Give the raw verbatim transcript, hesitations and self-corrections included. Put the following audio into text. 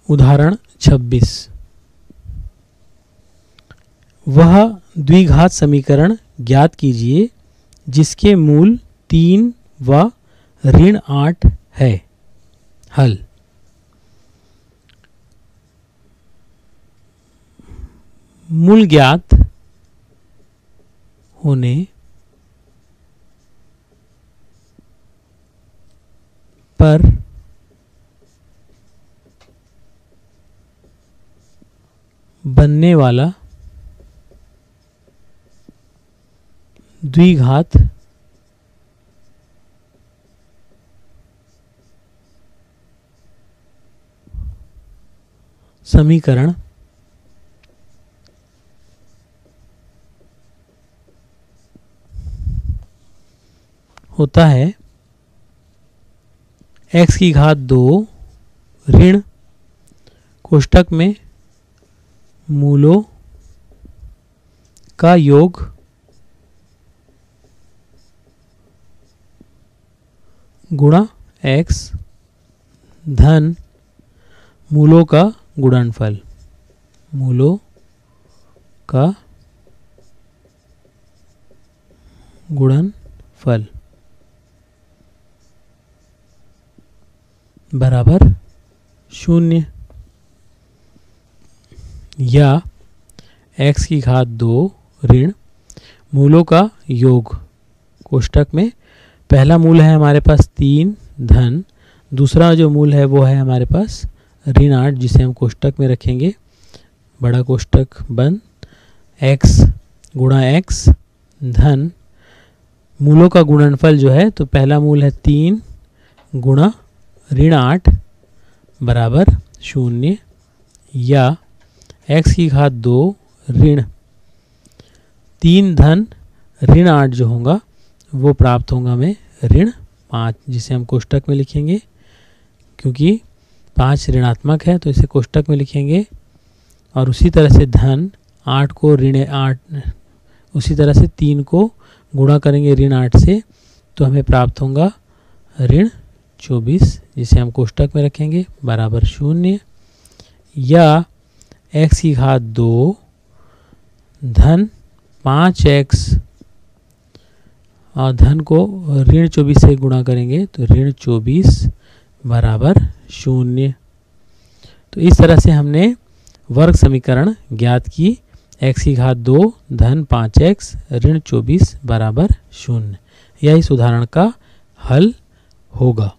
उदाहरण छब्बीस। वह द्विघात समीकरण ज्ञात कीजिए जिसके मूल तीन व ऋण आठ है। हल। मूल ज्ञात होने पर बनने वाला द्विघात समीकरण होता है x की घात दो ऋण कोष्टक में मूलों का योग गुणा x धन मूलों का गुणनफल। मूलों का गुणनफल बराबर शून्य, या x की घात दो ऋण मूलों का योग कोष्टक में पहला मूल है हमारे पास तीन धन दूसरा जो मूल है वो है हमारे पास ऋण आठ, जिसे हम कोष्टक में रखेंगे। बड़ा कोष्टक बंद, x गुणा x धन मूलों का गुणनफल जो है तो पहला मूल है तीन गुणा ऋण आठ बराबर शून्य, या x की घात दो ऋण तीन धन ऋण आठ जो होगा वो प्राप्त होगा हमें ऋण पाँच, जिसे हम कोष्टक में लिखेंगे क्योंकि पाँच ऋणात्मक है तो इसे कोष्टक में लिखेंगे। और उसी तरह से धन आठ को ऋण आठ, उसी तरह से तीन को गुणा करेंगे ऋण आठ से तो हमें प्राप्त होगा ऋण चौबीस, जिसे हम कोष्टक में रखेंगे बराबर शून्य, या x की घात दो धन पाँच एक्स और धन को ऋण चौबीस से गुणा करेंगे तो ऋण चौबीस बराबर शून्य। तो इस तरह से हमने वर्ग समीकरण ज्ञात की x की घात दो धन पाँच एक्स ऋण चौबीस बराबर शून्य। यह इस उदाहरण का हल होगा।